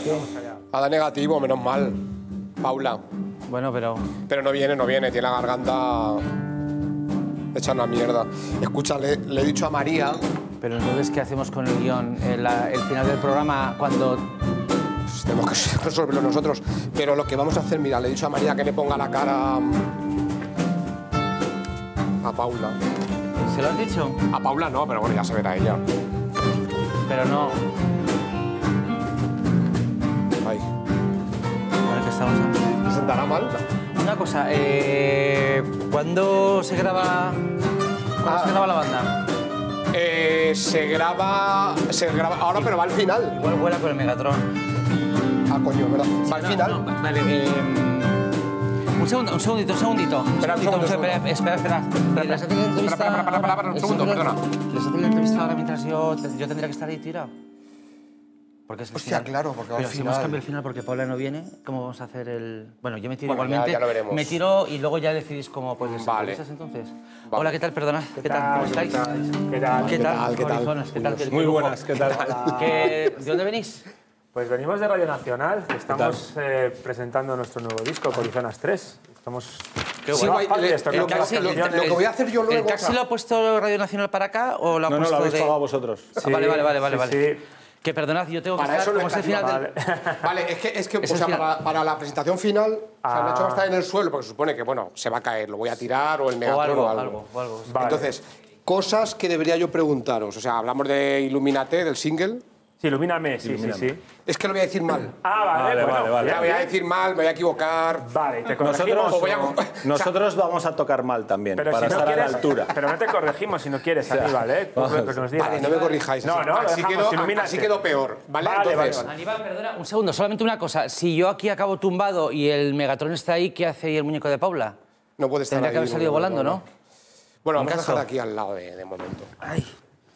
Ha dado negativo, menos mal. Paula. Bueno, pero... Pero no viene, tiene la garganta hecha una mierda. Escucha, le he dicho a María... Pero entonces, ¿qué hacemos con el guión? El final del programa, cuando... Pues tenemos que resolverlo nosotros. Pero lo que vamos a hacer, mira, le he dicho a María que le ponga la cara... a Paula. ¿Se lo has dicho? A Paula no, pero bueno, ya se verá ella. Pero no... Ay. Ahora que estamos... ¿Se sentará mal? Una cosa, ¿cuándo se graba... ¿Cuándo se graba la banda? Se graba ahora, pero va al final. Igual vuela con el Megatron. Ah, coño, ¿verdad? Va al final. No, vale, un segundito. Espera, Espera. ¿Les hacen la entrevista? Para, un segundo, perdona. ¿Les hacen la entrevista ahora mientras yo tendría que estar ahí tirado? Porque es el Hostia, final. claro, porque va al Pero si final. hemos cambiado el final porque Paula no viene, ¿cómo vamos a hacer el...? Bueno, yo me tiro Bueno, igualmente. ya lo veremos. Me tiro y luego ya decidís cómo pues les Vale. entrevistas entonces. Vale. Hola, ¿qué tal? Perdona. ¿Qué tal? ¿Cómo estáis? ¿Qué tal? Corizonas, ¿qué tal? Muy buenas, ¿qué tal? ¿De dónde venís? Pues venimos de Radio Nacional, estamos presentando nuestro nuevo disco, Corizonas 3. Estamos... Sí, guay, lo que voy a hacer yo luego... ¿El taxi lo ha puesto Radio Nacional para acá o lo ha No, puesto lo habéis de...? pagado vosotros. Ah, vale. Sí. Que perdonad, yo tengo que Para estar eso como es el final del... Vale, es que o Es el sea, final. para la presentación final, o sea, Nacho va a estar en el suelo, porque se supone que, bueno, se va a caer, lo voy a tirar o el Megatron o algo. Vale. Entonces, cosas que debería yo preguntaros. O sea, hablamos de Ilumínate, del single. Sí, ilumíname, sí. Es que lo voy a decir mal. Vale. La voy a decir mal, me voy a equivocar. Vale, te corregimos. Nosotros vamos a tocar mal también, Pero para si no estar quieres, a la altura. Pero no te corregimos si no quieres, Aníbal, ¿eh? Por lo que nos digas. Vale, no me corrijáis. No, lo dejamos, así quedó peor, ¿vale? Vale. Entonces, Aníbal, perdona, un segundo, solamente una cosa. Si yo aquí acabo tumbado y el Megatron está ahí, ¿qué hace ahí el muñeco de Paula? no puede estar Tendría ahí. que haber salido volando, ¿no? Bueno, vamos a caso. dejar aquí al lado de momento. Ay.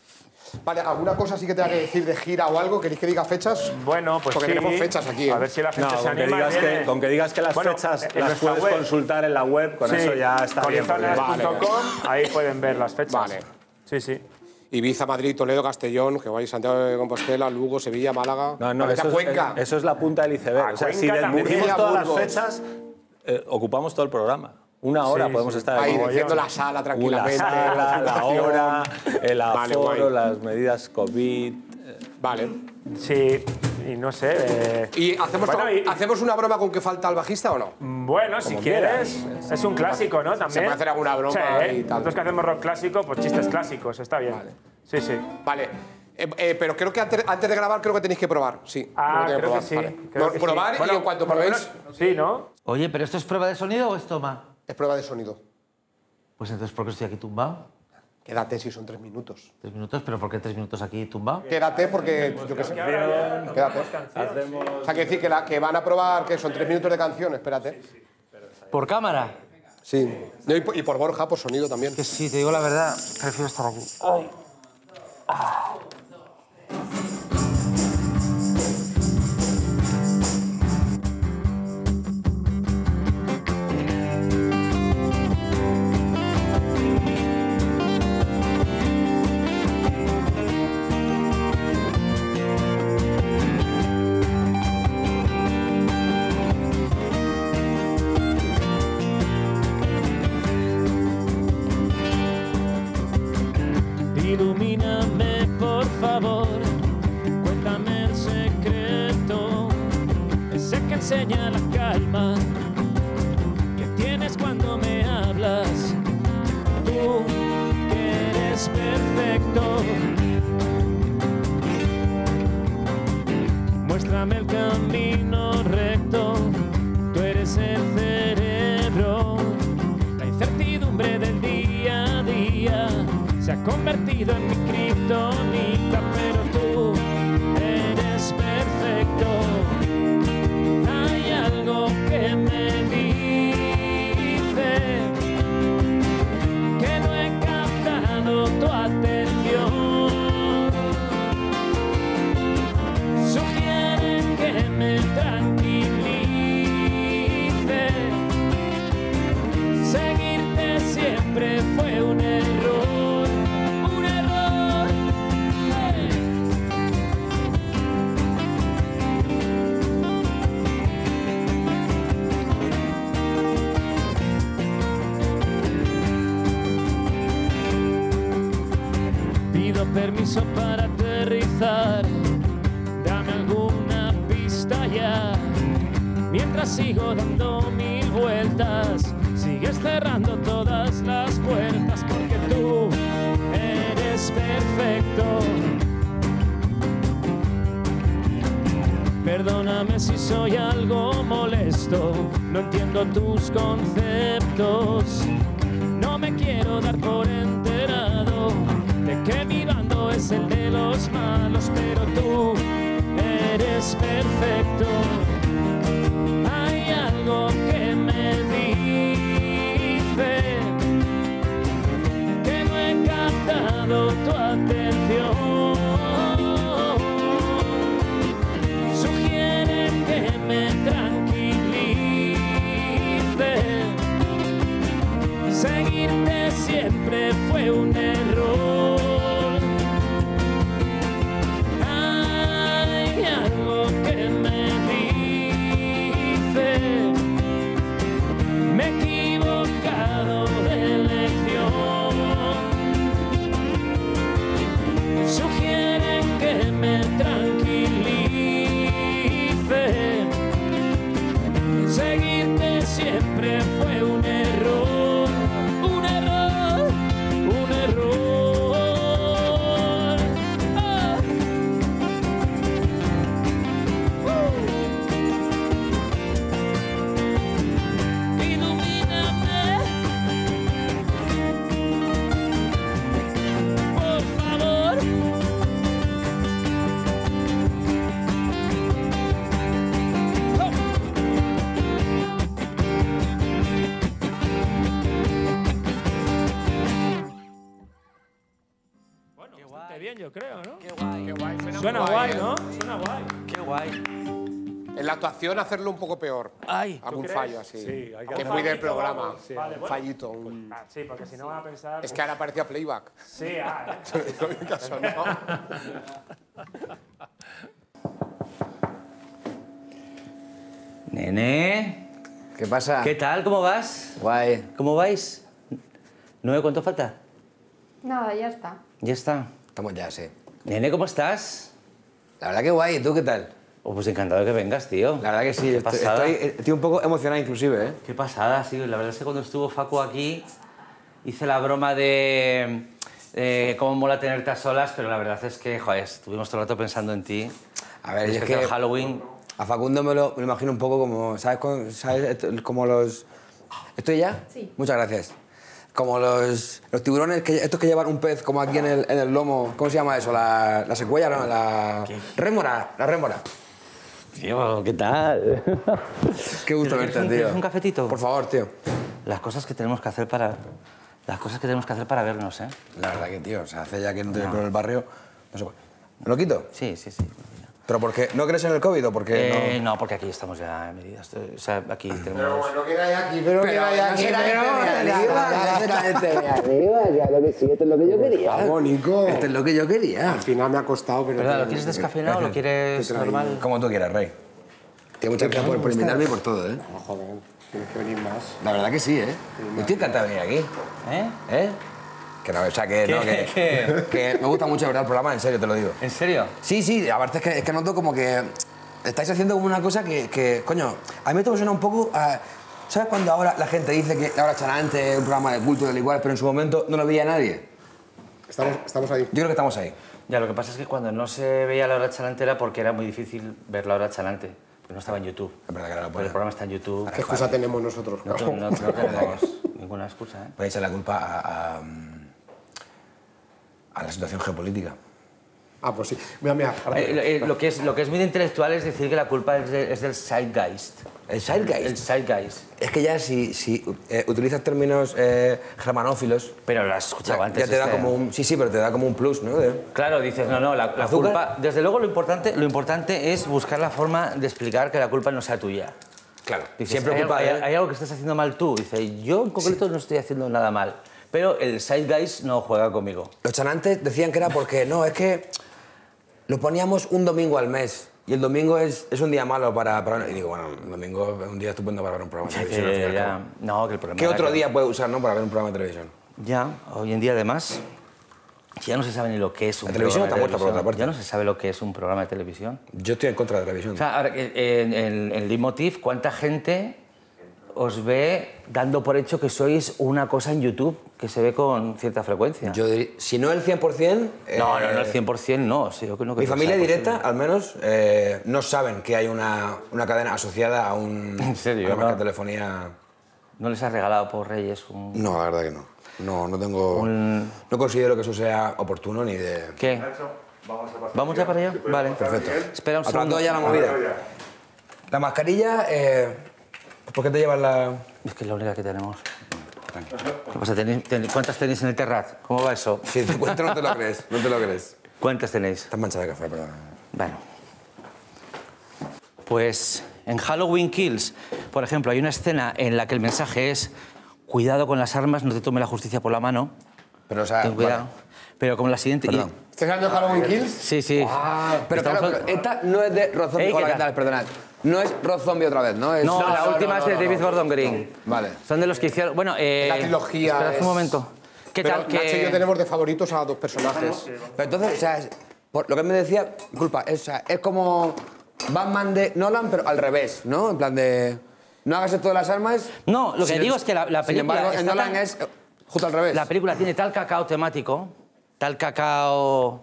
Vale, ¿alguna cosa sí que tenga que decir de gira o algo? ¿Queréis que diga fechas? Bueno, pues Porque sí. tenemos fechas aquí, ¿eh? A ver si la gente No, se con que, anima. digas que las fechas en las nuestra puedes web. consultar en la web, con eso ya está bien. Corizonas.com, ahí pueden ver las fechas. Vale. Sí. Ibiza, Madrid, Toledo, Castellón, que vais, Santiago de Compostela, Lugo, Sevilla, Málaga. No, Vete a Cuenca. eso es la punta del iceberg. O sea, si Cuenca también. decimos todas las Burgos. fechas, ocupamos todo el programa. Una hora podemos estar Ahí aquí. diciendo la sala tranquilamente. La sala, la hora, el Vale, aforo, guay. las medidas COVID. Vale. Sí, y no sé. ¿Y hacemos una broma con que falta el bajista o no? Bueno, si quieres. Es un clásico, ¿no? También. Se puede hacer alguna broma y tal. Nosotros que hacemos rock clásico, pues chistes clásicos, está bien. Vale. Sí. Vale. Pero creo que antes de grabar creo que tenéis que probar, sí. Creo que sí. Vale. Creo que Probar sí. y en cuanto por lo probéis... menos, sí, ¿no? Oye, ¿pero esto es prueba de sonido o es toma? Es prueba de sonido. Pues entonces, ¿por qué estoy aquí tumbado? Quédate si son 3 minutos. 3 minutos, ¿pero por qué 3 minutos aquí tumbado? Quédate porque, yo qué sé. Quédate. O sea, que decir que van a probar que son 3 minutos de canción, espérate. ¿Por cámara? Sí. No, y por Borja, por sonido también. Que sí, te digo la verdad, prefiero estar aquí. Ay. Ilumíname, por favor, cuéntame el secreto, ese que enseña la calma que tienes cuando me hablas. Tú que eres perfecto, muéstrame el camino recto. Tú eres el cerebro, la incertidumbre del día a día se ha convertido en mi kriptonita, pero tú eres perfecto. Hay algo que me dice que no he captado tu atención. Sugiere que me tranquilice. Seguirte siempre fue un error. permiso para aterrizar. Dame alguna pista ya. Mientras sigo dando 1000 vueltas, sigues cerrando todas las puertas, porque tú eres perfecto. Perdóname si soy algo molesto, no entiendo tus conceptos. No me quiero dar por enterado de que mi bando es el de los malos, pero tú eres perfecto. Hay algo que me dice que no he captado tu atención. Sugiere que me tranquilice. Seguirte siempre fue un error. Hay algo que me dice me he equivocado de elección. Sugieren que me tranquilice. Seguirte siempre fue un error, un error, un error. Ah. Ilumíname, por favor. Bueno, bastante bien, yo creo, ¿no? Qué guay. Qué guay, Suena muy guay, ¿eh? ¿no? Suena guay. Qué guay. En la actuación hacerlo un poco peor. Ay. Algún crees? fallo así. Sí, hay que que es hacer muy del fallito o programa. algo. Sí. Vale, Un bueno. fallito. Sí, porque si no van a pensar... Es que ahora parecía playback. Sí, ¿eh? En mi caso, no. Nene, ¿Qué pasa? ¿qué tal? ¿Cómo vas? Guay. ¿Cómo vais? ¿9? ¿Cuánto falta? Nada, ya está. Ya está. Estamos ya, sí. Nene, ¿cómo estás? La verdad que guay. ¿Y tú qué tal? Oh, pues encantado de que vengas, tío. La verdad que sí. Qué Estoy, pasada. estoy un poco emocionado inclusive, ¿eh? Qué pasada, sí. La verdad es que cuando estuvo Facu aquí hice la broma de cómo mola tenerte a solas, pero la verdad es que, joder, estuvimos todo el rato pensando en ti. A ver, es Especial que Halloween. a Facundo me lo imagino un poco como, ¿sabes? Como los... ¿Estoy ya? Sí. Muchas gracias. Como los tiburones, estos que llevan un pez como aquí en el lomo. ¿Cómo se llama eso? La secuoya, ¿no? La rémora. La rémora. Tío, ¿qué tal? Qué gusto verte, tío. ¿Quieres un cafetito? Por favor, tío. Las cosas que tenemos que hacer para... Las cosas que tenemos que hacer para vernos, ¿eh? La verdad que, tío, o sea, hace ya que no te veo por el barrio... No sé cuál. ¿Me lo quito? Sí, sí, sí. ¿Pero por qué? ¿No crees en el COVID o por qué No, porque aquí estamos ya en medidas. O sea, aquí tenemos... Pero bueno, ¿qué hay aquí? Pero ¿qué hay aquí? Claro que sí, esto es lo que yo quería. Vamos, Nico. Esto es lo que yo quería. Al final me ha costado, pero... ¿Verdad? ¿Lo quieres descafeinado o lo quieres normal? Como tú quieras, Rey. Tío, muchas gracias por invitarme y por todo, ¿eh? No, joder, tienes que venir más. La verdad que sí, ¿eh? Estoy encantado de venir aquí. ¿Eh? ¿Eh? Que no, o sea, que no, que me gusta mucho, de verdad, el programa, en serio, te lo digo. ¿En serio? Sí, sí, aparte es que noto como que estáis haciendo como una cosa que coño, a mí me suena un poco a... ¿Sabes cuando ahora la gente dice que La Hora Chanante es un programa de culto del igual, pero en su momento no lo veía nadie? Estamos ahí. Yo creo que estamos ahí. Ya, lo que pasa es que cuando no se veía La Hora Chalante era porque era muy difícil ver La Hora Chalante, porque no estaba en YouTube. Es verdad que era la Pero el programa está en YouTube. ¿Qué excusa tenemos nosotros? No tenemos ninguna excusa, ¿eh? Podéis echar la culpa a la situación geopolítica. Ah, pues sí. Mira. Lo que es muy de intelectual es decir que la culpa es del zeitgeist. ¿El zeitgeist? El zeitgeist. Es que ya si utilizas términos germanófilos... Pero lo has escuchado antes. Ya te da como un... Sí, pero te da como un plus, ¿no? Claro, dices, no, la culpa... Desde luego lo importante es buscar la forma de explicar que la culpa no sea tuya. Claro. Dices, Siempre hay, culpa hay algo que estás haciendo mal tú. Dice, yo en concreto no estoy haciendo nada mal. Pero el zeitgeist no juega conmigo. Los chanantes decían que era porque, no, es que lo poníamos un domingo al mes. Y el domingo es un día malo para... Y digo, bueno, el domingo es un día estupendo para ver un programa de televisión. al fin y al cabo. No, que el problema ¿Qué era otro que- día puede usar, no, para ver un programa de televisión? Ya, hoy en día además... Ya no se sabe ni lo que es un La televisión programa está muerta, por otra parte. Ya no se sabe lo que es un programa de televisión. Yo estoy en contra de la televisión. O sea, ahora, en Leitmotiv, ¿cuánta gente os ve dando por hecho que sois una cosa en YouTube que se ve con cierta frecuencia? Yo diría, si no el 100%... No, el 100% no. Sí, yo creo que mi no familia sea directa, posible. al menos, no saben que hay una cadena asociada a ¿En serio? a una marca No. de telefonía... ¿No les has regalado por Reyes un...? No, la verdad que no. No tengo... No considero que eso sea oportuno ni de... ¿Qué? ¿Vamos ya para allá? Vale. Perfecto. Espera un Aplantó segundo. ya la movida. La mascarilla, ¿por qué te llevas la...? Es que es la única que tenemos. ¿Qué pasa? ¿Cuántas tenéis en el Terrat? ¿Cómo va eso? Si te cuento no te lo crees, no te lo crees. ¿Cuántas tenéis? Estás manchada de café, perdón. Bueno. Pues en Halloween Kills, por ejemplo, hay una escena en la que el mensaje es cuidado con las armas, no te tome la justicia por la mano. Pero, o sea, Ten cuidado. vale. Pero como la siguiente... Perdón. ¿Estás hablando de Halloween Kills? Sí, sí. Pero Estamos claro, pero esta no es de Rob Zombie. Ey, ¿qué Hola, ¿qué tal? tal? Perdonad. No es Rob Zombie otra vez, ¿no? Es... No, la última es de David Gordon Green. Vale. Son de los que hicieron... Bueno, La trilogía Esperad es- un momento. ¿Qué Pero tal? Nacho y yo tenemos de favoritos a dos personajes. Pero entonces, o sea, por lo que me decía, disculpa, es como Batman de Nolan, pero al revés, ¿no? En plan de... No hagas esto de las armas... No, lo que Sin- digo es que la Sin película embargo, en está Nolan tan- es justo al revés. La película tiene tal cacao temático, tal cacao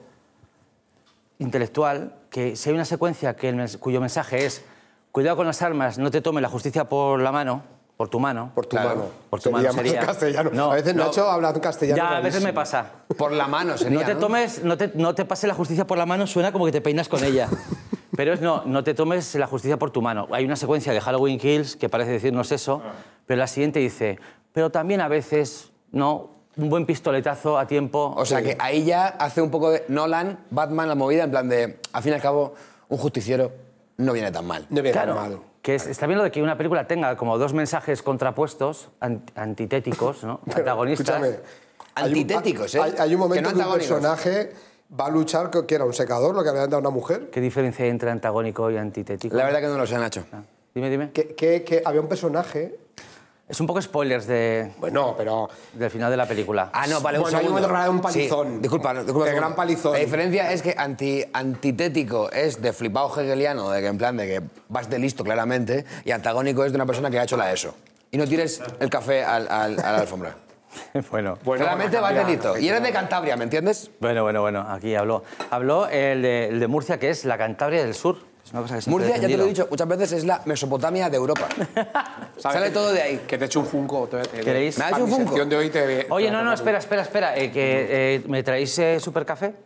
intelectual, que si hay una secuencia cuyo mensaje es cuidado con las armas, no te tome la justicia por la mano, por tu mano. Por tu Claro. mano. Por tu Sería mano más sería. en castellano. No, a veces no. Nacho habla en castellano. Ya, a veces rarísimo. me pasa. Por la mano sería, No te tomes, no te pases la justicia por la mano, suena como que te peinas con ella. Pero es no te tomes la justicia por tu mano. Hay una secuencia de Halloween Kills que parece decirnos eso, pero la siguiente dice, pero también a veces, no, un buen pistoletazo a tiempo. O sea, que ahí ya hace un poco de Nolan, Batman, la movida, en plan de, al fin y al cabo, un justiciero no viene tan mal. No viene Claro, tan mal. que está bien lo de que una película tenga como dos mensajes contrapuestos, antitéticos, ¿no? Antagonistas. Escúchame. Antitéticos, ¿eh? Hay un momento Que no que un antagónicos. personaje va a luchar que era un secador, lo que había dado una mujer. ¿Qué diferencia hay entre antagónico y antitético? La verdad que no lo sé, Nacho. Dime. Que había un personaje... Es un poco spoilers Bueno, pero... del final de la película. Ah, no, vale, un Bueno, hay un segundo. momento que un palizón. Sí, disculpa. De gran palizón. La diferencia es que antitético es de flipado hegeliano, de que en plan de que vas de listo claramente, y antagónico es de una persona que ha hecho la ESO. Y no tires el café a la alfombra. Bueno. Claramente vas de listo. Y eres de Cantabria, ¿me entiendes? Bueno, aquí habló. Habló el de Murcia, que es la Cantabria del Sur. Es una cosa que siempre Murcia, he ya te lo he defendido. dicho, muchas veces es la Mesopotamia de Europa. Sale todo de ahí. Que te he hecho un funko. ¿Queréis? ¿Me has Para hecho un mi funko? sección de hoy te... Oye, no, espera. ¿Me traéis supercafé?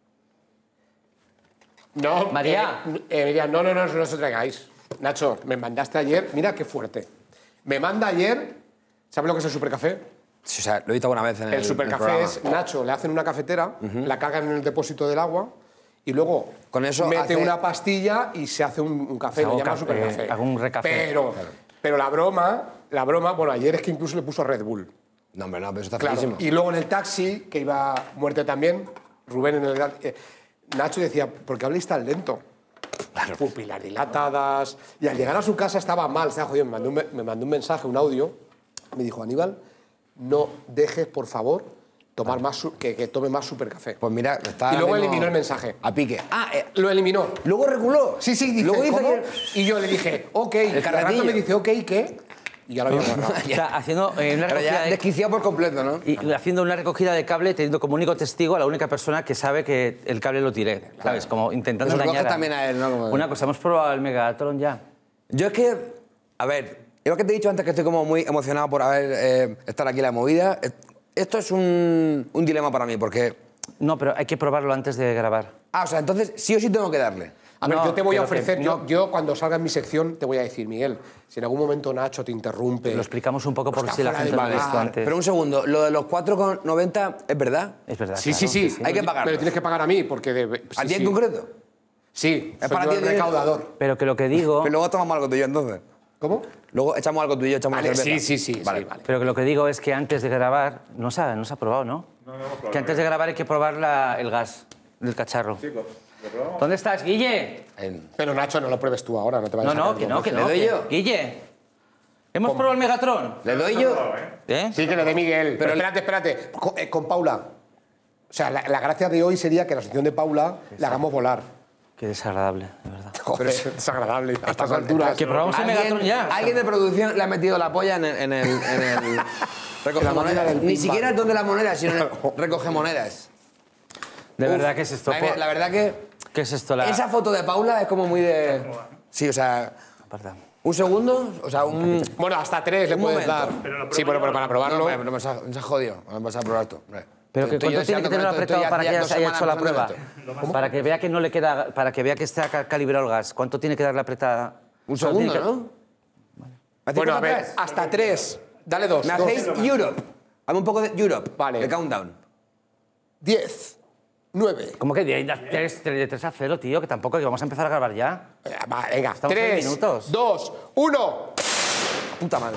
No, María. Mira, no os traigáis. Nacho, me mandaste ayer... Mira qué fuerte. Me manda ayer... ¿Sabes lo que es el supercafé? Sí, o sea, lo he visto alguna vez en El supercafé programa. es, Nacho, le hacen una cafetera, la cargan en el depósito del agua y luego Con eso mete hace- una pastilla y se hace un café, Hago lo llama café, supercafé. hago un recafé. Pero la broma, bueno, ayer es que incluso le puso Red Bull. No, hombre, no, pero eso está Claro. feísimo. Y luego en el taxi, que iba muerte también, Rubén en el... Nacho decía, ¿por qué habléis tan lento? Pupilas dilatadas... Y al llegar a su casa estaba mal, estaba jodido. Me mandó un mensaje, un audio, me dijo, Aníbal, no dejes, por favor, tomar más que tome más supercafé. Pues mira, está Y luego ahora mismo eliminó el mensaje. A pique. Ah, Lo eliminó. luego reculó. Sí, dice, Luego hizo ¿cómo? ayer- Y yo le dije, ok. Y al carretillo. rato me dice, ok, ¿qué? Y ya lo había borrado. Está haciendo una Pero recogida ya de... desquiciado por completo, ¿no? Y haciendo una recogida de cable, teniendo como único testigo a la única persona que sabe que el cable lo tiré, ¿sabes? Como intentando Eso engañar coges también a él, ¿no? Como- Una cosa, hemos probado el Megatron ya. Yo es que, a ver, igual que te he dicho antes que estoy como muy emocionado por estar aquí en la movida, esto es un dilema para mí, porque... No, pero hay que probarlo antes de grabar. Ah, o sea, entonces sí o sí tengo que darle. A ver, No, yo te voy a pero que ofrecer, no. yo cuando salga en mi sección te voy a decir, Miguel, si en algún momento Nacho te interrumpe... Lo explicamos un poco por Está si la fuera gente de no lo ha visto lugar. antes. Pero un segundo, lo de los 4,90 es verdad. Es verdad. Sí, claro, sí. Hay que pagarlo. Pero tienes que pagar a mí, porque... ¿A ti en concreto? Sí, Es soy para yo ti el el dinero. recaudador. Pero que lo que digo... Pero luego tomamos algo tuyo entonces. ¿Cómo? Luego echamos algo tuyo, echamos Vale, una cerveza. sí, Vale. vale. Pero que lo que digo es que antes de grabar... No se ha probado, ¿no? Que antes de grabar hay que probar el gas del cacharro. Sí, lo probamos. ¿Dónde estás, Guille? Pero Nacho, no lo pruebes tú ahora, no te vayas a No, sacar que los no, que ojos. no. ¿Le doy que- yo? Guille, ¿hemos probado el Megatron? ¿Le doy yo? ¿Eh? Sí, que le dé Miguel. Pero espérate. Con Paula. O sea, la gracia de hoy sería que la sección de Paula la hagamos volar. Qué desagradable, de verdad. Joder, es desagradable a estas alturas. Que probamos el Megatron ya. Alguien de producción le ha metido la polla en el recoge la máquina del monedas. Ni pinball. siquiera el don de las monedas, sino en el recoge monedas. De verdad, ¿qué es esto? La verdad que ¿Qué es esto? esa foto de Paula es como muy de... Sí, o sea, Aparta. un segundo, o sea, un... Bueno, hasta 3 le Un puedes momento. dar. Sí, bueno, pero para probarlo... No, pero nos ha jodido. Vamos a probar tú. Pero que ¿cuánto tiene que tener apretado para que haya hecho la prueba? ¿Cómo? Para que vea que no le queda, para que vea que está calibrado el gas. ¿Cuánto tiene que darle apretada? Un O sea, segundo, tiene que- ¿no? Bueno, a ver, hasta 3. Dale 2. Me hacéis Europe. Hazme un poco de Europe. Vale. De countdown. 10, 9... ¿Cómo que de 3 a 0, tío? Que tampoco, que vamos a empezar a grabar ya. Va, venga, Estamos en 3, minutos. 2, 1... Puta madre.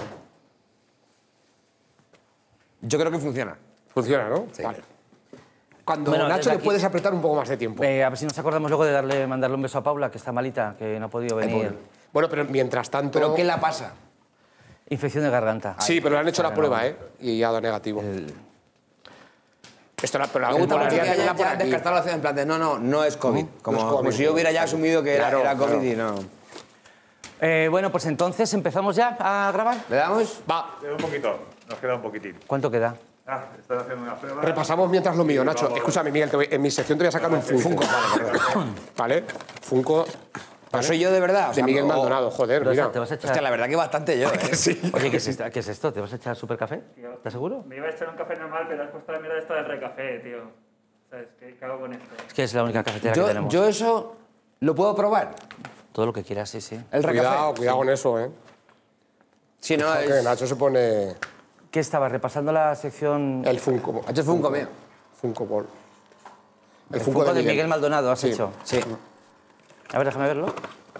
Yo creo que funciona. Funciona, ¿no? Sí. Vale. Cuando Bueno, Nacho desde le aquí- puedes apretar un poco más de tiempo. A ver si nos acordamos luego de mandarle un beso a Paula, que está malita, que no ha podido venir. Bueno, pero mientras tanto... ¿Pero qué la pasa? Infección de garganta. Sí, pero le han hecho la prueba, ¿eh? Y ha dado negativo. Esto pero la Me gusta mucho que popularidad haya por ya aquí. descartado la acción en plan de no es COVID. Como, no es COVID. como si yo hubiera ya asumido que Claro, era COVID claro. y no. Bueno, pues entonces, ¿empezamos ya a grabar? ¿Le damos? Va, Queda un poquito, nos queda un poquitín. ¿Cuánto queda? Estás haciendo una prueba. repasamos mientras lo mío, Nacho. Escúchame, Miguel, en mi sección te voy a sacar un Funko. ¿Vale? Funko Pero soy yo de verdad. o de sea, Miguel o- Maldonado, joder, mira. ¿Te vas a echar? Hostia, la verdad que bastante yo, ¿eh? Oye, ¿qué es esto? ¿Te vas a echar super café? ¿Estás seguro? Me iba a echar un café normal, pero has puesto la mierda esta del recafé, tío. ¿Sabes? ¿Qué hago con esto? Es que es la única cafetera que tenemos. Yo eso lo puedo probar. Todo lo que quieras, sí, sí. El recafé. Cuidado con eso, ¿eh? Sí, no, Que es... Nacho se pone ¿Qué estabas repasando la sección? el Funko. Ha hecho Funko mío. Funko Ball. El El Funko Funko de de Miguel Maldonado, has Sí. hecho. Sí. A ver, déjame verlo.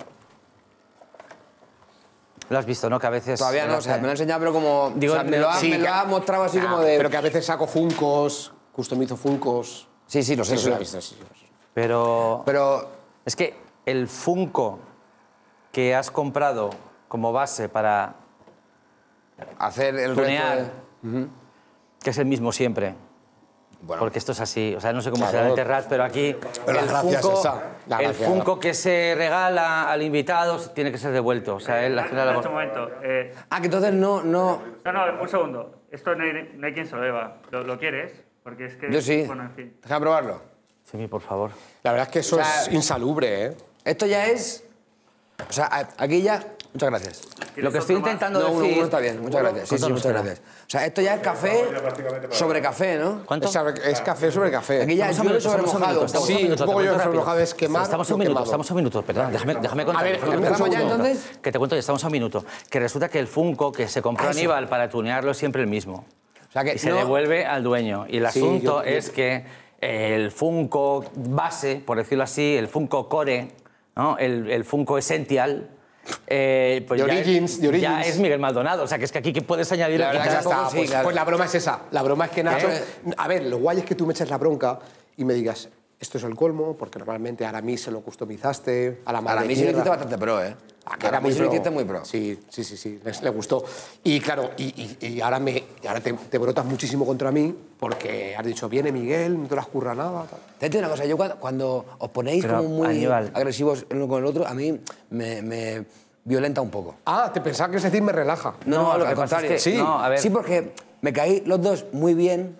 Lo has visto, ¿no? Que a veces... Todavía no, o sea, me lo ha enseñado, pero como... Digo, o sea, me lo ha, sí, me lo que- ha mostrado así Ah, como de... Pero que a veces saco Funkos, customizo Funkos. Sí, sí, lo sé, Eso lo lo he sé. visto, sí. Pero... Pero... Es que el Funko que has comprado como base para Hacer el resto tunear, de... que es el mismo siempre, Bueno, porque esto es así, o sea, no sé cómo Claro. será en Terrat, pero aquí Pero el la gracia es Funko, esa, la el gracia. Funko que se regala al invitado tiene que ser devuelto, o sea, él hace la Un labor. momento. Ah, que entonces no... No, un segundo. Esto no hay quien se lo beba. ¿Lo quieres? Porque es que... Yo sí. Bueno, en fin. Déjame probarlo. Sí, por favor. La verdad es que eso O sea, es insalubre, ¿eh? Esto ya es... O sea, aquí ya... Muchas gracias. Lo que estoy intentando No, decir... uno está bien, muchas gracias. Sí, sí, ¿Cuánto nos muchas queda? gracias. O sea, esto ya es café sobre café, ¿no? ¿Cuánto? Es café sobre café. Aquí ya es llueve sobre mojado. Sí, un poco yo sobre mojado es quemar. Estamos a un no minuto, quemado. estamos a un minuto, perdón, déjame contar. A ver, déjame ¿empezamos contar. ya, entonces? Que te cuento, ya estamos a un minuto. Que resulta que el Funko que se compró Eso. Aníbal para tunearlo es siempre el mismo. O sea, que Y se no- devuelve al dueño. Y el Sí, asunto yo- es que el Funko base, por decirlo así, el Funko Core, ¿no? el Funko Essential, pues The ya, Origins, The ya Origins. es Miguel Maldonado. O sea, que es que aquí ¿qué puedes añadir? La verdad Quitar? Ya está, Tampoco, sí, pues, claro. pues la broma es esa. La broma es que Nacho... A ver, lo guay es que tú me eches la bronca y me digas, esto es el colmo, porque normalmente a Aramis se lo customizaste, a la A madre mí sí lo hiciste bastante pro, ¿eh? Que era A mí sí lo hiciste muy pro. Sí, le gustó. Y claro, y ahora te brotas muchísimo contra mí porque has dicho, viene Miguel, no te las curra nada. Tal. Te entiendo una cosa, yo cuando os ponéis Pero, como muy Aníbal. agresivos el uno con el otro, a mí me violenta un poco. Ah, te pensaba que es decir, me relaja. No, lo al que pasa es contrario. que- Sí. no, a ver. Sí, porque me caí los dos muy bien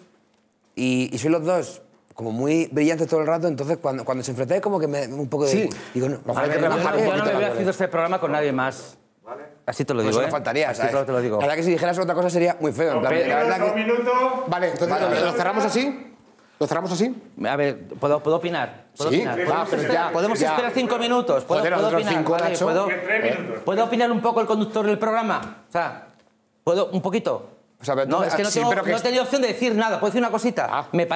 y sois los dos como muy brillantes todo el rato, entonces cuando se enfrentáis como que me un poco de... Sí. Digo, no, Mejor A hay que ver, relajar un yo no poquito me la hubiera violencia. haciendo este programa con nadie más. Así te lo pues digo, eso ¿eh? no faltaría, Así ¿sabes? te lo digo. La verdad que si dijeras otra cosa sería muy feo. En plan, la verdad Un que... minuto. Vale, entonces, ¿lo cerramos así? ¿Lo cerramos así? A ver, ¿puedo opinar? ¿Puedo Sí, opinar? va, pero ya, ¿Podemos ya. esperar 5 minutos? ¿Puedo, Joder, puedo otros opinar? 5, Vale, Nacho. ¿puedo, 3 minutos. ¿Puedo opinar un poco el conductor del programa? O sea, ¿puedo un poquito? O sea, pero No, entonces- es que no, sí, tengo, pero que no he es- tenido opción de decir nada. ¿Puedo decir una cosita? Ah. Me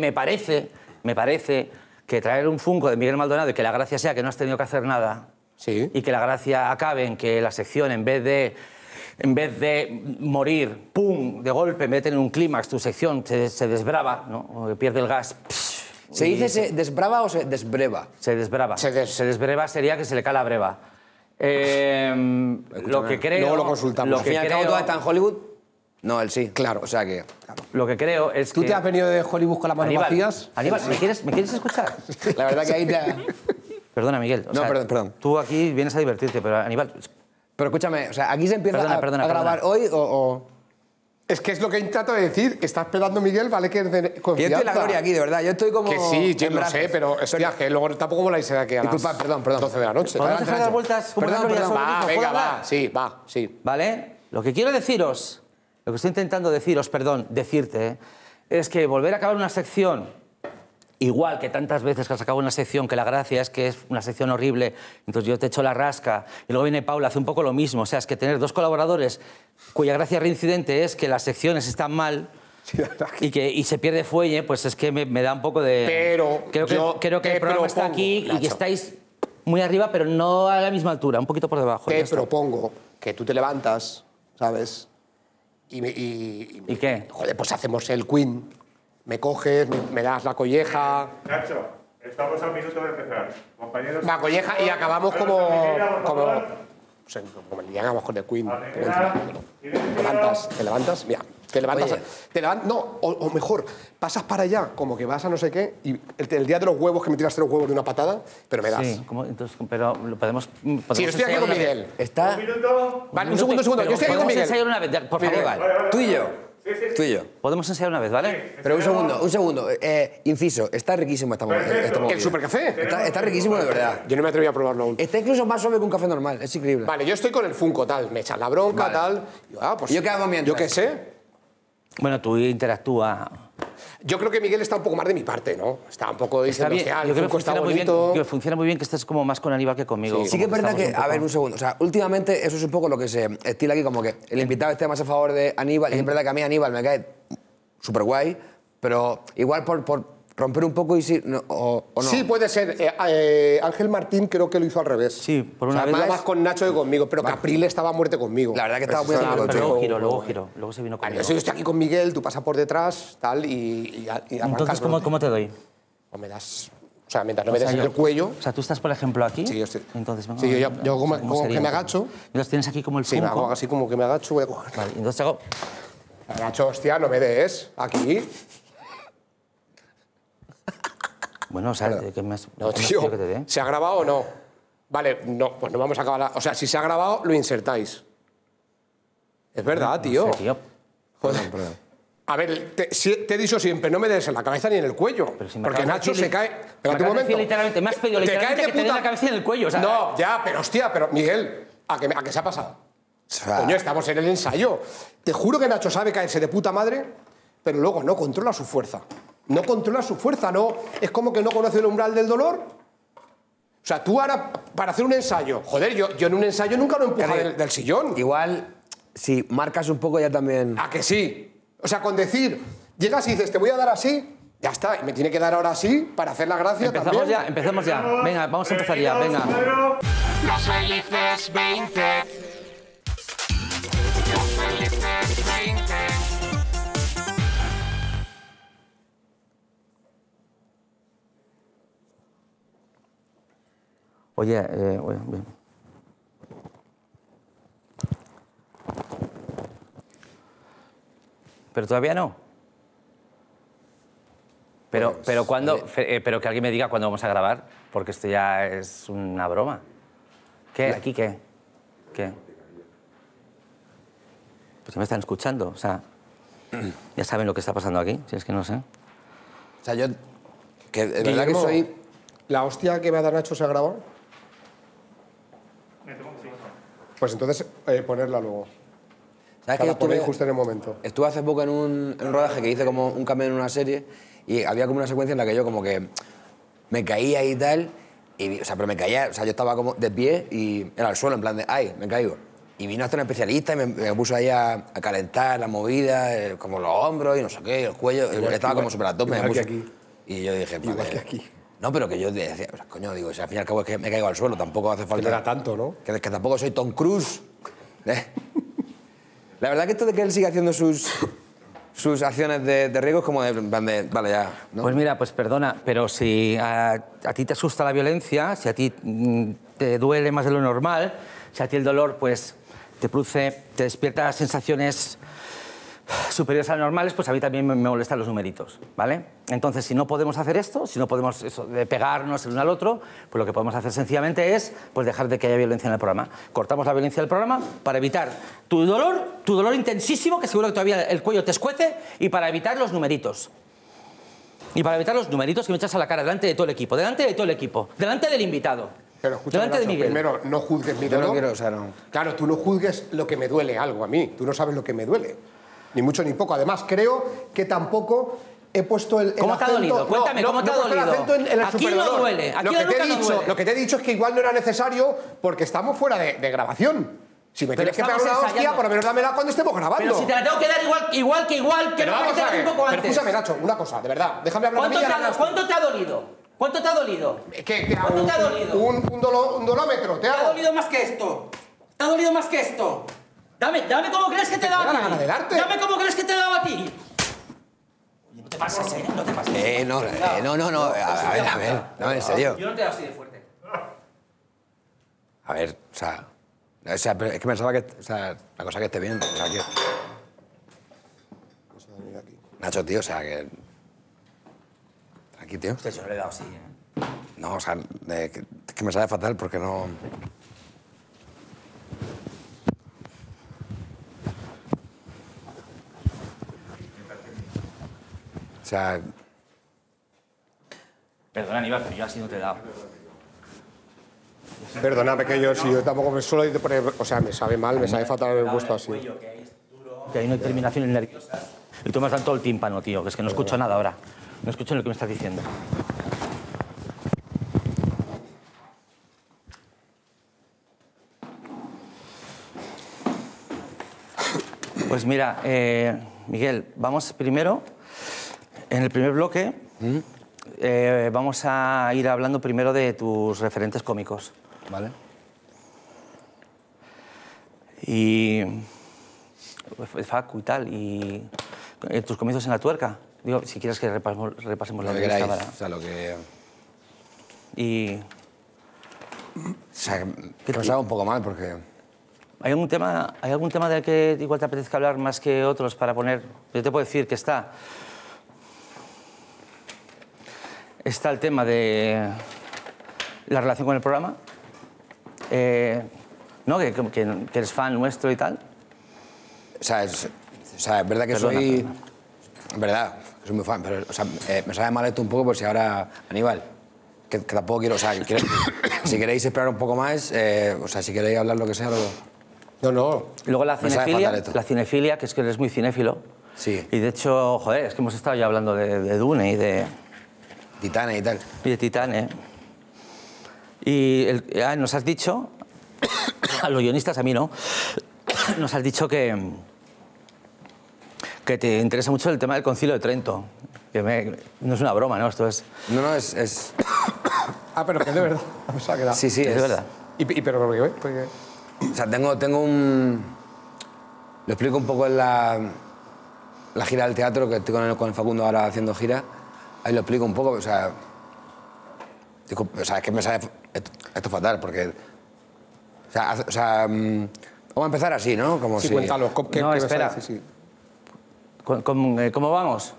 parece que traer un Funko de Miguel Maldonado y que la gracia sea que no has tenido que hacer nada Sí. y que la gracia acabe en que la sección, en vez de morir, pum, de golpe, en vez de tener un clímax, tu sección se desbrava, ¿no? O pierde el gas. ¿Se dice se desbrava o se desbreva? Se desbrava. Se desbreva sería que se le cae la breva. Lo que creo... Luego lo consultamos. Lo Al que fin y al cabo creo- todo está en Hollywood. No, él sí. Claro. O sea que... Lo que creo es ¿Tú que... te has venido de Hollywood con las manos vacías? Aníbal, ¿me quieres escuchar? La verdad que ahí te... Perdona, Miguel. o No, sea, perdón. Tú aquí vienes a divertirte, pero Aníbal... Pero escúchame, o sea, ¿aquí se empieza Perdona, a grabar hoy o...? Es que es lo que intento de decir. Está esperando Miguel, ¿vale? Que es de Yo confianza. estoy en la gloria aquí, de verdad. Yo estoy como... Que sí, yo en lo brazos. sé, pero hostia, que luego tampoco voláis de aquí a las Disculpa, perdón. 12 de la noche. ¿Podemos Adelante, dejar de dar Nacho. vueltas como Perdón, una gloria perdón. sobre Va, mismo? venga, ¿Puedo hablar? va. Sí, va, sí. ¿Vale? Lo que quiero deciros, lo que estoy intentando decirte, es que volver a acabar una sección, igual que tantas veces que has acabado una sección, que la gracia es que es una sección horrible, entonces yo te echo la rasca, y luego viene Paula, hace un poco lo mismo. O sea, es que tener dos colaboradores cuya gracia reincidente es que las secciones están mal y se pierde fuelle, pues es que me da un poco de... Pero creo que el programa está aquí y que Nacho, estáis muy arriba, pero no a la misma altura, un poquito por debajo. ya te está. propongo que tú te levantas, ¿sabes? ¿Y qué? Joder, pues hacemos el Queen. Me coges, me das la colleja. Nacho, estamos a un minuto de empezar. Compañeros. La colleja y acabamos como llegamos con el Queen. Te levantas, mira, no, o mejor, pasas para allá, como que vas a no sé qué, y el día de los huevos, que me tiraste los huevos de una patada, pero me das. Sí, entonces, pero lo podemos Sí, estoy aquí con Miguel. Está... Vale, un segundo, yo estoy aquí con ¿Podemos Miguel. ensayar una vez? Por favor. Tú y yo. Tú y yo. Podemos ensayar una vez, ¿vale? Pero un segundo. Inciso, está riquísimo esta movida. ¿El supercafé? Está riquísimo de verdad. Yo no me atreví a probarlo aún. Está incluso más suave que un café normal, es increíble. Vale, yo estoy con el Funko, tal, me echan la bronca, Vale. tal. Pues, ¿Y yo qué hago mientras? Yo qué sé. Bueno, tú interactúa. Yo creo que Miguel está un poco más de mi parte, ¿no? Está un poco Está diciendo, bien. hostia, Yo el creo que Funko está funciona muy bien. bonito. Que funciona muy bien que estés como más con Aníbal que conmigo. Sí que es verdad que, a ver, un segundo, o sea, últimamente eso es un poco lo que se estila aquí, como que el invitado esté más a favor de Aníbal, y es verdad que a mí Aníbal me cae súper guay, pero igual por romper un poco y sí, o no. Sí, puede ser. Ángel Martín creo que lo hizo al revés. Sí, por una o sea, vez. más con Nacho que conmigo, pero Caprile estaba a muerte conmigo. La verdad que estaba muy Pero amigo, Pero tío. luego giro. Luego se vino Vale, conmigo. yo estoy aquí con Miguel, tú pasas por detrás, tal, y arrancas, Entonces, ¿no? ¿cómo te doy? O me das... O sea, mientras no me O sea, des en yo- el cuello... O sea, tú estás, por ejemplo, aquí. Sí, yo estoy. Entonces, venga, Sí, yo como ¿cómo que sería? me agacho. Entonces tienes aquí como el Sí, me Funko. hago así como que me agacho, voy a coger. Vale, entonces hago... Agacho, hostia, no me des. Aquí. Bueno, o sea, ¿qué me has No, qué me has tío. pedido que te dé? ¿Se ha grabado o no? Vale, no, pues no vamos a acabar. O sea, si se ha grabado, lo insertáis. Es verdad, tío. No sé, tío. Joder. A ver, te he dicho siempre, no me des en la cabeza ni en el cuello. Pero si me porque acabas de Nacho decir- se cae. me Espérate un acabas de momento. decir literalmente, me has pedido Te literalmente caes de que te dé puta- la cabeza en el cuello. O sea, No, ya, pero hostia, pero Miguel, ¿a qué se ha pasado? Coño, estamos en el ensayo. Te juro que Nacho sabe caerse de puta madre, pero luego no controla su fuerza. No controla su fuerza, no. Es como que no conoce el umbral del dolor. O sea, tú ahora, para hacer un ensayo, joder, yo en un ensayo nunca lo empujo Claro. del sillón. Igual, si marcas un poco ya también... ¿A que sí? O sea, con decir, llegas y dices, te voy a dar así, ya está, y me tiene que dar ahora así para hacer la gracia empezamos también. ya, empezamos ya. Venga, vamos a empezar ya, venga. Los felices 20. Los felices 20. Oye, bien. Pero todavía no. Pero cuando, pero que alguien me diga cuándo vamos a grabar, porque esto ya es una broma. ¿Qué? ¿Aquí qué? ¿Qué? Pues ya me están escuchando, o sea, ya saben lo que está pasando aquí, si es que no sé. O sea, yo... Que es verdad que Guillermo, soy... ¿la hostia que me ha dado Nacho se ha grabado? Pues entonces ponerla luego. ¿Sabes Que que la ponéis yo justo en el momento. estuve hace poco en un rodaje que hice como un cambio en una serie y había como una secuencia en la que yo como que me caía y tal, o sea, pero me caía, o sea, yo estaba como de pie y era al suelo, en plan de, ay, me caigo. Y vino hasta un especialista y me puso ahí a calentar la movida, como los hombros y no sé qué, el cuello, estaba como súper a tope. igual me que puso. aquí. Y yo dije, Igual vale. que aquí. No, pero que yo decía, pues, coño, digo, si al fin y al cabo es que me caigo al suelo, tampoco hace Que falta... no era tanto, ¿no? Que tampoco soy Tom Cruise. La verdad que esto de que él siga haciendo sus acciones de riesgo es como de, vale, ya, ¿no? Pues mira, pues perdona, pero si a ti te asusta la violencia, si a ti te duele más de lo normal, si a ti el dolor pues te produce, te despierta sensaciones superiores a normales, pues a mí también me molestan los numeritos, ¿vale? Entonces, si no podemos hacer esto, si no podemos eso, de pegarnos el uno al otro, pues lo que podemos hacer sencillamente es pues dejar de que haya violencia en el programa. Cortamos la violencia del programa para evitar tu dolor intensísimo, que seguro que todavía el cuello te escuece, y para evitar los numeritos. Y para evitar los numeritos que me echas a la cara delante de todo el equipo, delante del invitado. Pero escúchame, delante de Nacho, Miguel. primero, no juzgues mi Yo dolor. no quiero, o sea, no. Claro, tú no juzgues lo que me duele algo a mí. Tú no sabes lo que me duele. Ni mucho ni poco. Además, creo que tampoco he puesto el ¿Cómo te ha acento... dolido? Cuéntame, ¿cómo te ha he puesto el dolido? acento en el Aquí superdolor. no duele, aquí lo que te he nunca no dicho, duele. Lo que te he dicho es que igual no era necesario porque estamos fuera de grabación. Si me Pero tienes que pegar una estamos hostia, ensayando. por lo menos dámela cuando estemos grabando. Pero si te la tengo que dar igual, que Pero no vamos te a la ver, un poco pero antes. escúchame, Nacho, una cosa, de verdad. Déjame hablar a mí y ahora hablas tú. ¿Cuánto te ha dolido? ¿Cuánto te ha dolido? ¿Cuánto te ha dolido? Un dolómetro, te ¿Te ha hago. dolido más que esto? ¿Te ha dolido más que esto? Dame como crees que te daba a da la ti. gana de darte. Dame como crees que te daba a ti. Oye, no te pases, ¿eh? No te pases. No. A ver. No, en serio. Yo no te he dado así de fuerte. A ver, o sea, pero es que pensaba que, o sea, la cosa que esté bien, o sea, que... Nacho, tío, o sea, que... Aquí, tío. Yo no le he dado así, ¿eh? No, o sea, es que me sabe fatal porque no... O sea, Perdona, Aníbal, pero yo así no te he dado. Perdóname que yo, si yo tampoco me suelo ir poner... O sea, me sabe mal, me sabe fatal haber puesto así. Que ahí no hay terminaciones nerviosas. Y tú me has dado todo el tímpano, tío, que es que no escucho nada ahora. No escucho lo que me estás diciendo. Pues mira, Miguel, vamos primero, en el primer bloque, vamos a ir hablando primero de tus referentes cómicos. ¿vale? Y Facu y tal, y tus comienzos en la tuerca. Digo, si quieres que repasemos la Lo que entrevista queráis, para... o sea, lo que... Y O sea, que me sabe un poco mal porque... ¿hay algún tema del que igual te apetezca hablar más que otros para poner? Yo te puedo decir que está el tema de la relación con el programa, ¿no? Que eres fan nuestro y tal. O sea, es verdad que Perdona, soy... perdona. Es verdad, que soy muy fan, pero o sea, me sabe mal esto un poco por si ahora... Aníbal, que tampoco quiero... O sea, si queréis esperar un poco más, o sea, si queréis hablar lo que sea, No. Y luego la Me sabe fatal cinefilia, que es que eres muy cinéfilo. Sí. Y de hecho, joder, es que hemos estado ya hablando de Dune y de Titanes y tal. Titane. Y nos has dicho, a los guionistas, a mí no, nos has dicho que te interesa mucho el tema del Concilio de Trento. No es una broma, ¿no? Esto es... No, es... Ah, pero que de verdad. Pensaba que era. Sí, es de verdad. Pero ¿por qué? O sea, tengo un... Lo explico un poco en la gira del teatro, que estoy con el Facundo ahora haciendo gira. Ahí lo explico un poco, o sea... es que me sale esto fatal, porque... O sea, vamos a empezar así, ¿no? Como Sí, si... cuéntalo. ¿Qué No, vas a espera. decir? Sí. ¿Cómo vamos?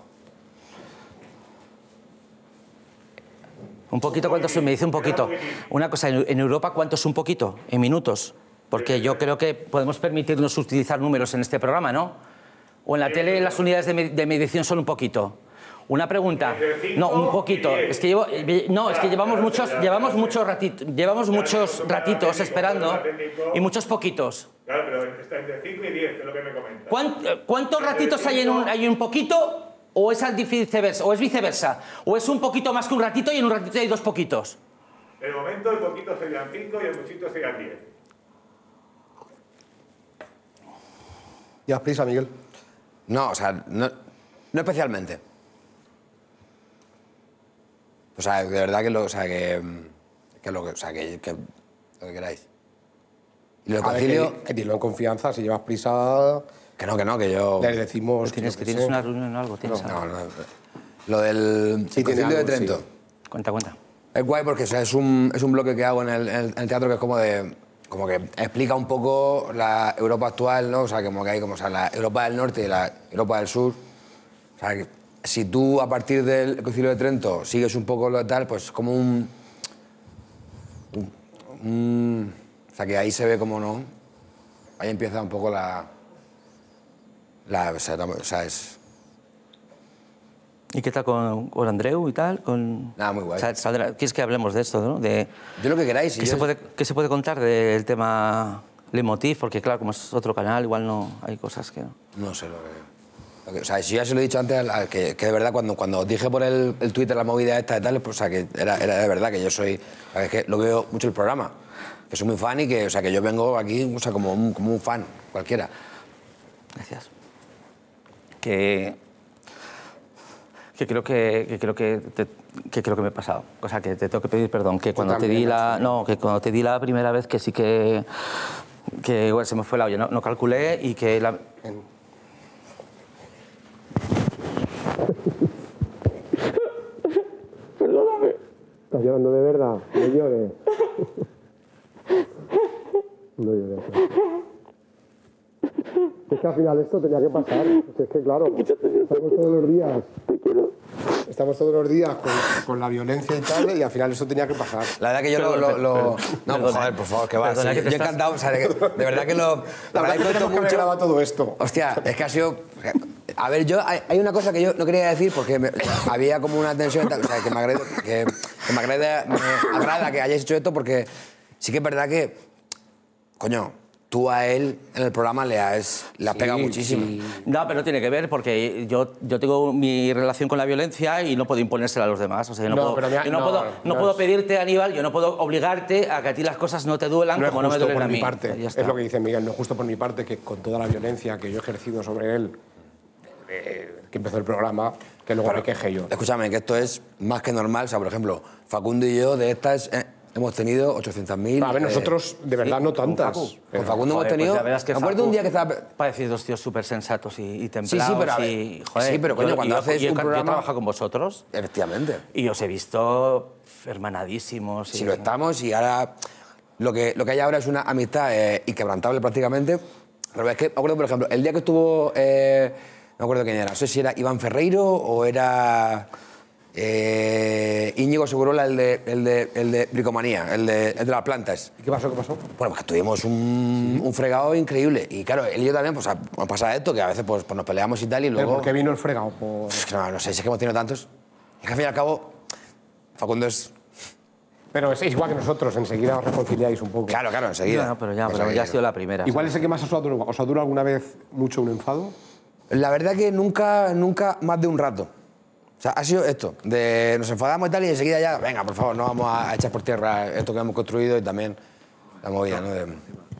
Un poquito, ¿cuánto es? Me dice un poquito. Una cosa, en Europa, ¿cuánto es un poquito? En minutos. Porque yo creo que podemos permitirnos utilizar números en este programa, ¿no? O en la tele las unidades de medición son un poquito. Una pregunta. No, un poquito. Es que llevamos muchos ratitos esperando y muchos poquitos. Claro, pero está entre 5 y 10, es lo que me comentas. ¿Cuántos ratitos hay en un poquito? ¿O es viceversa? ¿O es un poquito más que un ratito y en un ratito hay dos poquitos? De momento el poquito serían 5 y el muchito serían 10. Ya, prisa, Miguel. No, o sea, no especialmente. O sea, de verdad que lo que queráis. Y lo del A ver, concilio... que dilo en confianza, si llevas prisa... Que que yo... Les decimos... Que tienes una reunión o algo. ¿Tienes algo? No. Lo del Sí, tiene concilio de algo, Trento. sí. Cuenta. Es guay porque o sea, es un bloque que hago en el teatro que es como de... como que explica un poco la Europa actual, ¿no? O sea, como que hay como, o sea, la Europa del Norte y la Europa del Sur. O sea, que si tú a partir del Concilio de Trento sigues un poco lo tal, pues como o sea, que ahí se ve como, ¿no? Ahí empieza un poco o sea, es... ¿Y qué tal con Andreu y tal? Nada, muy guay. O sea, ¿quieres que hablemos de esto, no? De lo que queráis. ¿Qué se puede contar del tema Leitmotiv? Porque claro, como es otro canal, igual no hay cosas que... No sé lo que... O sea, si ya se lo he dicho antes, que de verdad cuando os dije por el Twitter la movida esta y tal, pues, o sea, que era de verdad que yo soy... Es que lo veo mucho el programa, que soy muy fan y que, o sea, que yo vengo aquí, o sea, como un fan, cualquiera. Gracias. Que creo que me he pasado. O sea, que te tengo que pedir perdón. Que cuando te di la primera vez que sí que bueno, se me fue la olla. No calculé y que la... Perdóname. Estás llorando de verdad. No llores. No llores. Es que al final esto tenía que pasar. Es que claro, estamos todos los días. Estamos todos los días con la violencia y tal, y al final eso tenía que pasar. La verdad que yo no, joder, por favor, que va. Sí, yo he encantado, o sea, de verdad que lo... La verdad que tenemos que grabar todo esto. Hostia, es que ha sido... A ver, hay una cosa que yo no quería decir porque había como una tensión, o sea, que me agrada que hayáis hecho esto porque sí que es verdad que, coño, tú a él en el programa le has pegado muchísimo. Sí. No, pero no tiene que ver porque yo tengo mi relación con la violencia y no puedo imponérsela a los demás. O sea, yo no puedo pedirte, Aníbal, yo no puedo obligarte a que a ti las cosas no te duelan como no me duelen a mí. Es lo que dice Miguel, no es justo por mi parte que con toda la violencia que yo he ejercido sobre él, que empezó el programa, que luego me queje yo. Escúchame, que esto es más que normal. O sea, por ejemplo, Facundo y yo de estas... hemos tenido 800.000... A ver, nosotros de verdad no tantas. Con Facundo hemos tenido... Pues me acuerdo un día que estaba... Parecéis dos tíos súper sensatos y templados. Sí, pero coño, cuando haces un programa... Yo he trabajado con vosotros. Efectivamente. Y os he visto hermanadísimos. Sí, lo estamos y ahora... Lo que hay ahora es una amistad inquebrantable prácticamente. Pero es que, me acuerdo, por ejemplo, el día que estuvo... no me acuerdo quién era. No sé si era Iván Ferreiro o era... Íñigo Segurola, el de Bricomanía, el de las plantas. ¿Y qué pasó? Bueno, pues que tuvimos un fregado increíble. Y claro, él y yo también, pues nos pasa esto, que a veces pues nos peleamos y tal, y luego... ¿Pero por qué vino el fregado? No sé, si es que hemos tenido tantos. Es que al fin y al cabo, Facundo es... Pero es igual que nosotros, enseguida os reconciliáis un poco. Claro, enseguida. No, pero ya ha sido la primera. ¿Igual es el que más os ha durado alguna vez mucho un enfado? La verdad que nunca más de un rato. O sea, ha sido esto, de nos enfadamos y tal, y enseguida ya, venga, por favor, no vamos a echar por tierra esto que hemos construido y también la movida, ¿no? Pero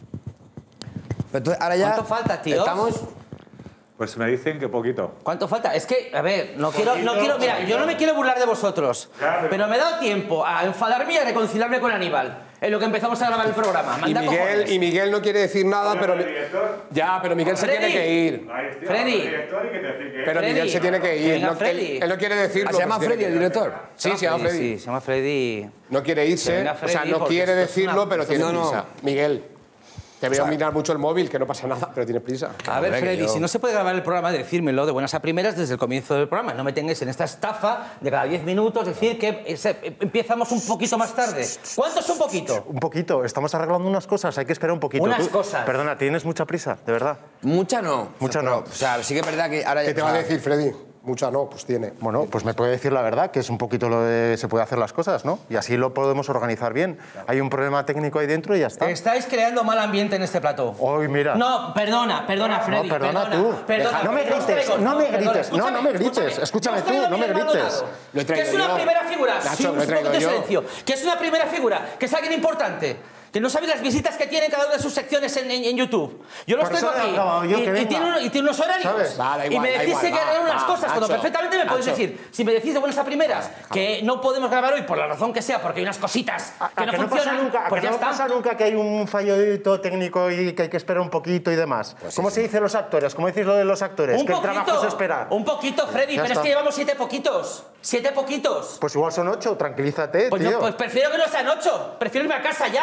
entonces, ahora ya... ¿Cuánto falta, tío? Estamos... Pues me dicen que poquito. ¿Cuánto falta? Es que, a ver, no quiero, mira, yo no me quiero burlar de vosotros, pero me he dado tiempo a enfadarme y a reconciliarme con Aníbal en lo que empezamos a grabar el programa. Y Miguel no quiere decir nada, pero... Ya, pero Miguel se tiene que ir. Freddy. Pero Miguel se tiene que ir. Él no quiere decirlo. ¿Se llama Freddy el director? Sí, se llama Freddy. Sí, se llama Freddy. No quiere irse, o sea, no quiere decirlo, pero tiene prisa. Miguel. Te veo mirar mucho el móvil, que no pasa nada, pero tienes prisa. A ver, Freddy, si no se puede grabar el programa, decírmelo de buenas a primeras desde el comienzo del programa. No me tengáis en esta estafa de cada 10 minutos decir que empezamos un poquito más tarde. ¿Cuánto es un poquito? Un poquito. Estamos arreglando unas cosas, hay que esperar un poquito. Unas cosas. Perdona, ¿tienes mucha prisa, de verdad? Mucha no. Mucha no. O sea, sí que es verdad que ahora... ¿Qué te va a decir, Freddy? Mucha no, pues tiene. Bueno, pues me puede decir la verdad, que es un poquito lo de se puede hacer las cosas, ¿no? Y así lo podemos organizar bien. Hay un problema técnico ahí dentro y ya está. Estáis creando mal ambiente en este plató. Hoy, mira. No, perdona, Freddy. No, perdona tú. No me grites, no me grites. No me grites. Escúchame tú, no me grites. Que es una primera figura. Nacho, lo he traído yo. Que es una primera figura, que es alguien importante. Que no sabéis las visitas que tiene cada una de sus secciones en YouTube. Yo los tengo aquí. Y tiene unos horarios. Y me decís que harán unas cosas, cuando perfectamente me podéis decir, si me decís de buenas a primeras que no podemos grabar hoy por la razón que sea, porque hay unas cositas que no funcionan, pues ya está. No pasa nunca que hay un fallito técnico y que hay que esperar un poquito y demás. ¿Cómo se dice los actores? ¿Cómo decís lo de los actores? Que el trabajo es esperar. Un poquito, Freddy, pero es que llevamos 7 poquitos. 7 poquitos. Pues igual son 8, tranquilízate, tío. Pues prefiero que no sean 8. Prefiero irme a casa ya. Y yo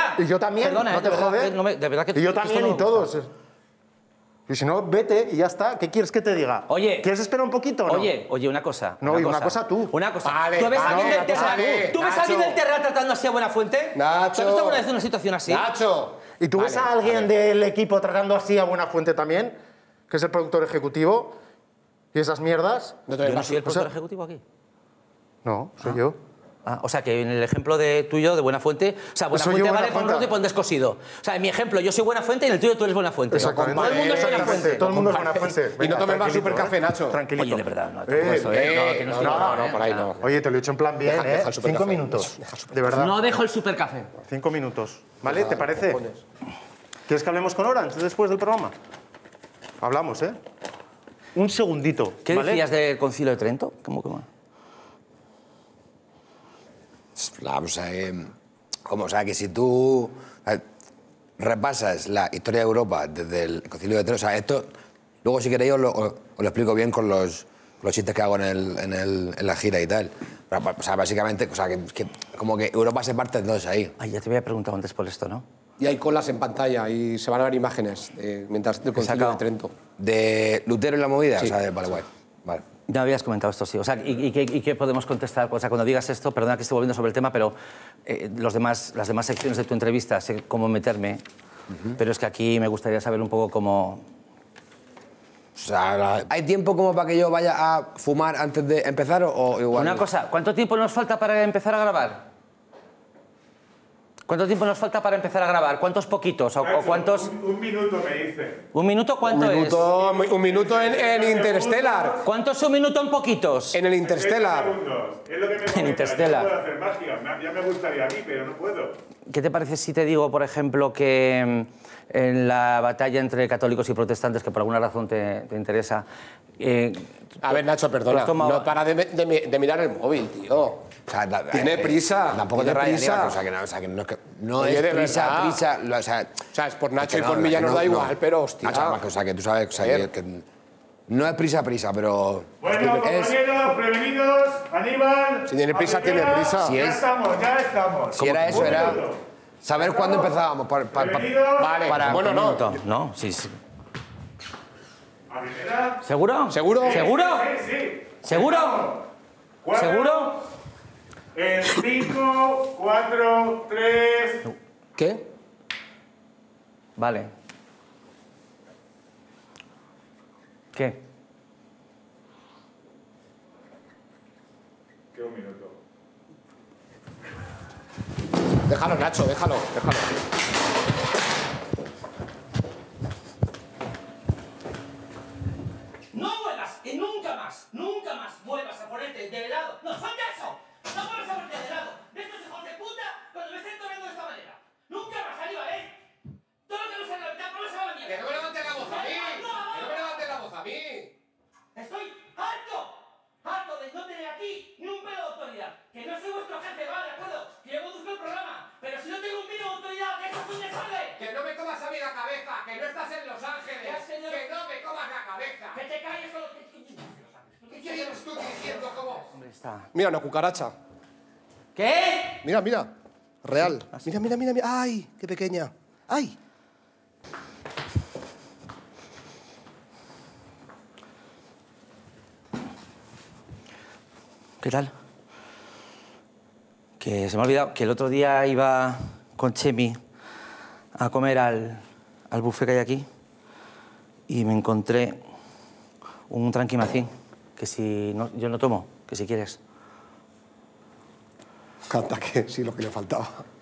también, Perdona, no te de verdad, jodes. de verdad que Y yo esto también, no y me gusta. todos. Y si no, vete y ya está. ¿Qué quieres que te diga? Oye. ¿Quieres esperar un poquito o no? Oye, una cosa. No, y una cosa tú. Una cosa. Vale, ¿Tú ves a vale, alguien del Terra? vale, ¿Tú ves a Nacho. alguien del Terra tratando así a Buenafuente? Nacho. ¿Tú has visto alguna vez una situación así? Nacho. ¿Y tú ves Vale, a alguien vale. del equipo tratando así a Buenafuente también? Que es el productor ejecutivo. ¿Y esas mierdas? No te Yo no ves soy el más- productor ejecutivo aquí. No, soy yo. Ah, o sea, que en el ejemplo de tuyo, de Buenafuente, o sea, Soy Buenafuente yo, vale con Buenafuente. roto y pon descosido. O sea, en mi ejemplo, yo soy Buenafuente y en el tuyo tú eres Buenafuente. Exactamente. Todo el mundo es Exactamente. Buenafuente. Todo el mundo es Buenafuente. Y no Venga, tomes más tranquilito, supercafé, Nacho. Tranquilito. Oye, de verdad, no, tampoco eso, ¿eh? No, que no estoy no, por ahí no. Oye, te lo he hecho en plan bien, Deja- ¿eh? deja el supercafé. 5 minutos. Deja el supercafé. De verdad. No dejo el supercafé. 5 minutos. ¿Vale? ¿Te parece? ¿Quieres que hablemos con Orange después del programa? Hablamos, ¿eh? Un segundito. ¿Qué ¿vale? decías del Concilio de Trento? ¿Cómo? O sea, que si tú repasas la historia de Europa desde el Concilio de Trento, o sea, esto, luego si queréis os lo explico bien con los chistes que hago en la gira y tal. Pero, o sea, básicamente, o sea, que como que Europa se parte en dos ahí. Ay, ya te había preguntado antes por esto, ¿no? Y hay colas en pantalla y se van a ver imágenes mientras del Concilio de Trento. ¿De Lutero y la movida? Sí. O sea, de Paraguay. Vale. Ya habías comentado esto, sí. O sea, ¿y qué podemos contestar? O sea, cuando digas esto, perdona que estoy volviendo sobre el tema, pero las demás secciones de tu entrevista sé cómo meterme, pero es que aquí me gustaría saber un poco cómo... O sea, ¿hay tiempo como para que yo vaya a fumar antes de empezar o igual? Una cosa, ¿cuánto tiempo nos falta para empezar a grabar? ¿Cuánto tiempo nos falta para empezar a grabar? ¿Cuántos poquitos? ¿O cuántos...? Un minuto me dice. ¿Un minuto cuánto Un minuto en Interstellar. ¿Cuánto es un minuto en poquitos? En el Interstellar. Segundos. Es lo que me En comenta. Interstellar. No puedo hacer magia. Ya me gustaría a mí, pero no puedo. ¿Qué te parece si te digo, por ejemplo, que en la batalla entre católicos y protestantes, que por alguna razón te interesa... A ver, Nacho, perdona. No para de mirar el móvil, tío. O sea, Tiene prisa. Tampoco te tiene rayas, prisa. o sea, que no Oye, es de prisa, verdad. prisa. O sea, es por Nacho que y por mí ya nos da igual, pero hostia. Nacho, o sea, que tú sabes que no es prisa, pero... Bueno, compañeros, prevenidos, Aníbal. Si tiene prisa, tiene Azucena, prisa. Si Ya es- estamos. Si era eso, Un era minuto. saber cuándo empezábamos. Prevenidos. Vale, Para bueno, un no. minuto. No, sí, sí. A primera. ¿Seguro? ¿Seguro? ¿Seguro? Sí. ¿Seguro? Cuatro. ¿Seguro? En 5, 4, 3. ¿Qué? Vale. ¿Qué? Que un minuto. Déjalo, Nacho, déjalo. No vuelvas y nunca más vuelvas a ponerte de lado. ¡No, suelta eso! ¡No vuelvas a ponerte de lado! ¡De estos hijos de puta cuando me estén tocando de esta manera! ¡Nunca más, Aníbal, eh! Todo lo que no sea la verdad, no se va a la mierda. Que no me levantes la voz a mí. Que no me levantes la voz a mí. Estoy harto de no tener aquí ni un pelo de autoridad. Que no soy vuestro jefe, vale, de acuerdo. Que yo conduzco el programa. Pero si no tengo un pelo de autoridad, eso es un desorden. Que no me comas a mí la cabeza. Que no estás en Los Ángeles. Ya, señor. Que no me comas la cabeza. Que te calles con lo que... ¿Qué quieres tú diciendo cómo? Hombre, está... Mira, una cucaracha. ¿Qué? Mira. Real. Mira. ¡Ay! ¡Qué pequeña! ¡Ay! ¿Qué tal? Que se me ha olvidado que el otro día iba con Chemi a comer al buffet que hay aquí y me encontré un tranquimacín que si no, yo no tomo, que si quieres. Canta que sí, lo que le faltaba.